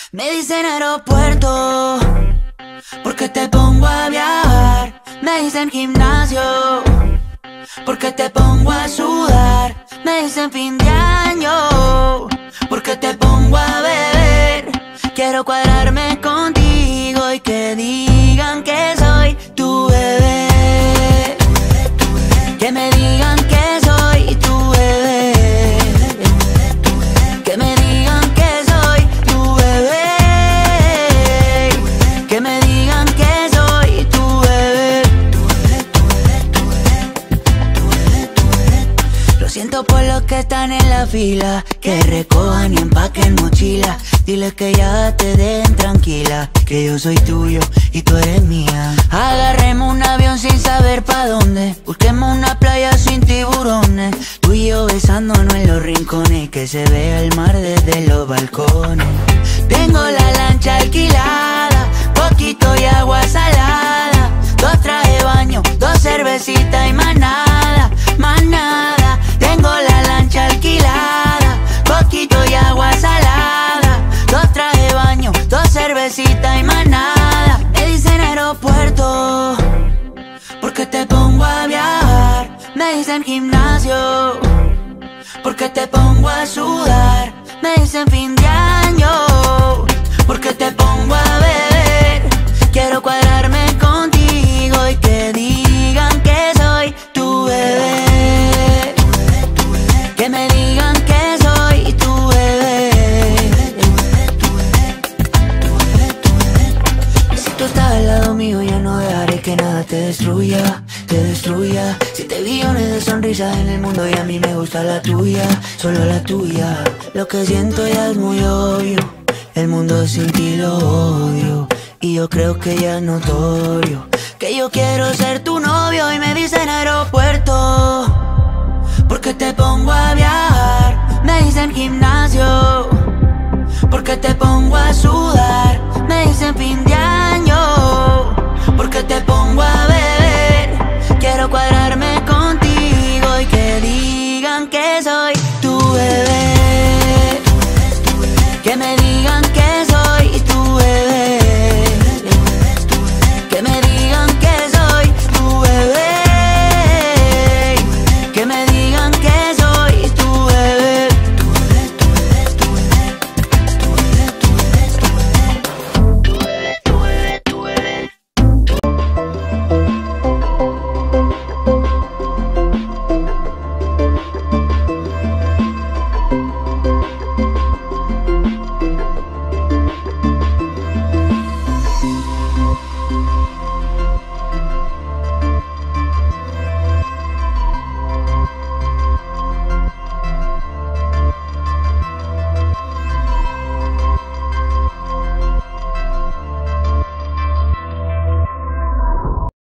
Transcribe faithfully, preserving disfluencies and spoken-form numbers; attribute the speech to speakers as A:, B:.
A: Me dicen aeropuerto porque te pongo a viajar. Me dicen gimnasio porque te pongo a sudar. Me dicen fin de año porque te pongo a beber. Quiero cuadrarme contigo y que digan que soy tu bebé. Que me digan que soy tu bebé. Que me digan que soy tu bebé. Que me digan que soy tu bebé. Lo siento por los que están en la fila, que recojan y empaquen mochila. Dile que ya te den tranquila, que yo soy tuyo y tú eres mía. Agarremos un avión sin saber pa' dónde, busquemos una playa sin tiburones. Tú y yo besándonos en los rincones, que se vea el mar desde los balcones. Tengo la lancha alquilada, poquito y agua salada. Dos trajes de baño, dos cervecitas y más nada, más nada. Tengo la lancha alquilada, poquito y agua salada. Dos trajes de baño, dos cervecitas y más nada. Me dicen aeropuerto porque te pongo a viajar. Me dicen gimnasio porque te pongo a sudar. Me dicen fin de año porque te pongo a beber. Quiero cuadrarme contigo y que digan que soy tu bebé. Que me digan que soy tu bebé. Y si tú estás al lado mío, ya no dejaré que nada te destruya, te destruya. Siete billones de sonrisas en el mundo y a mí me gusta la tuya, solo la tuya. Lo que siento ya es muy obvio, el mundo sin ti lo odio. Y yo creo que ya es notorio que yo quiero ser tu novio. Y me dicen aeropuerto porque te pongo a viajar. Me dicen gimnasio porque te pongo a sudar. Me dicen fin de año porque te pongo a beber. Quiero cuadrarme contigo y que digan que soy tu bebé. Que me digan